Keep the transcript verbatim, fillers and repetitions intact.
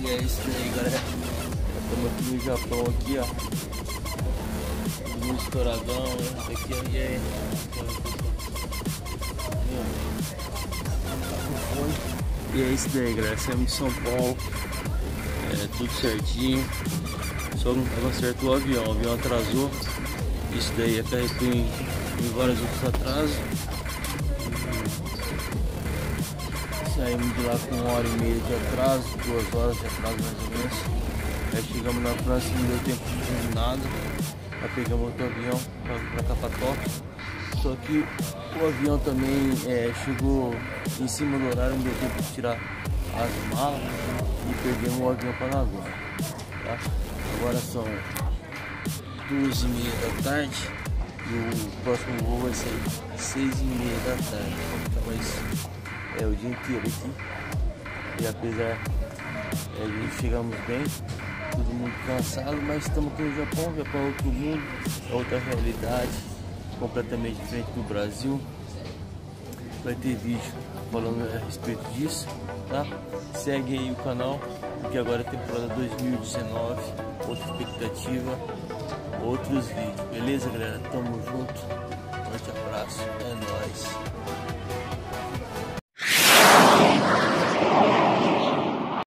E é isso aí, galera. Estamos aqui no Japão, aqui, ó. Tudo estouradão, né? Aqui, ó. E aí? E é isso daí, galera. Saímos de São Paulo. É, tudo certinho. Só não estava certo o avião. O avião atrasou. Isso daí acarretou em, em vários outros atrasos. Saímos de lá com uma hora e meia de atraso, duas horas de atraso mais ou menos. Aí chegamos na França, não deu tempo de nada. Aí pegamos outro avião para cá para Tóquio. Só que o avião também é, chegou em cima do horário, não deu tempo de tirar as malas e perdemos o avião para Nagoya. Tá? Agora são duas e meia da tarde e o próximo voo vai ser seis e meia da tarde. Então, mas é o dia inteiro aqui. E apesar é, de chegamos bem, todo mundo cansado, mas estamos aqui no Japão. O Japão é outro mundo, é outra realidade, completamente diferente do Brasil. Vai ter vídeo falando a respeito disso, tá? Segue aí o canal, porque agora é temporada dois mil e dezenove, outra expectativa, outros vídeos, beleza, galera? Tamo junto, forte abraço, é nóis.